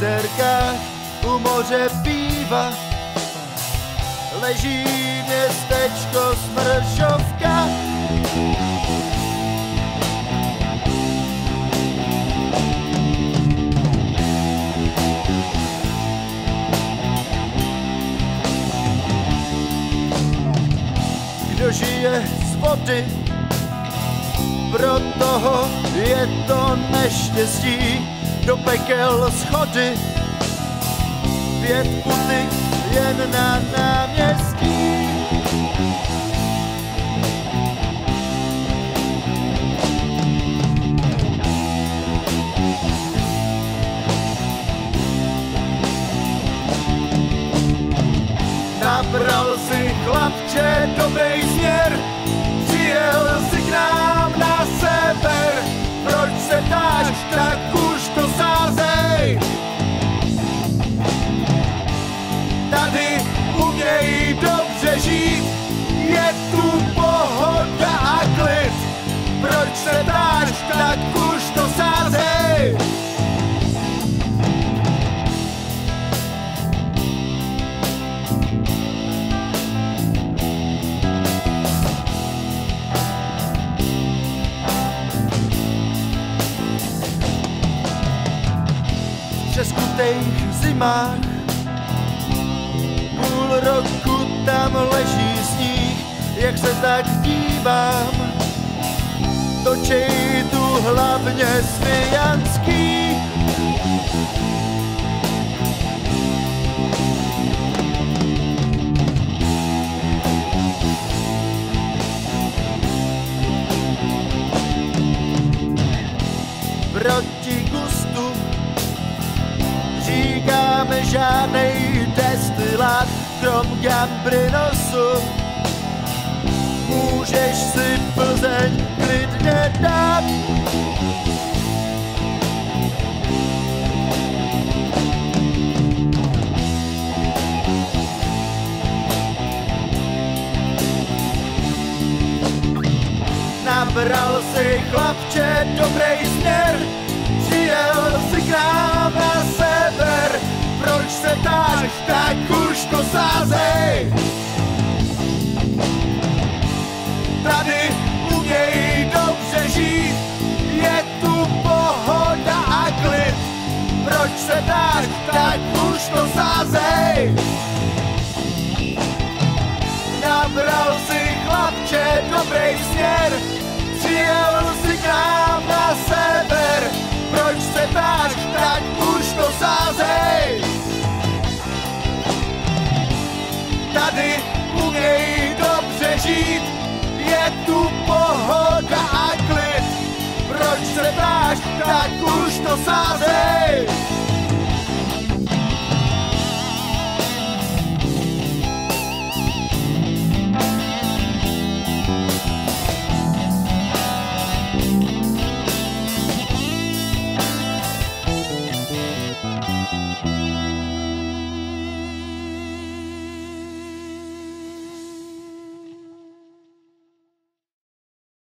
jezerkách u moře píva leží městečko Smršovka. Kdo žije z vody, pro toho je to neštěstí. Do pekel schody, 5 puty jen na náměstí. Nabral si chlapče dobrý směr, přijel si k nám na sever. Proč se ptáš, tak už to sázej. Tady uměj dobře žít, je tu pohoda a klid. Proč se ptáš, tak už to sázej. Přeskutejch zimách půl roku tam leží sníh, jak se tak dívám, točej tu hlavně Svijanský. Proti gustu říkáme žádnej destilát, krom Gambrinosu. Můžeš si Plzeň klidně dát. Nabral si chlapče dobrý směr, přijel si k nám na sever. Proč se ptáš, tak už to sázej. Tady uměj dobře žít, je tu pohoda a klid. Proč se ptáš, tak už to sázej. Nabral si chlapče dobrý směr, přijel si k nám na sever. Proč se ptáš, tak už to sázej. Tady uměj dobře žít, je tu pohoda a klid. Proč se ptáš, tak už to sázej.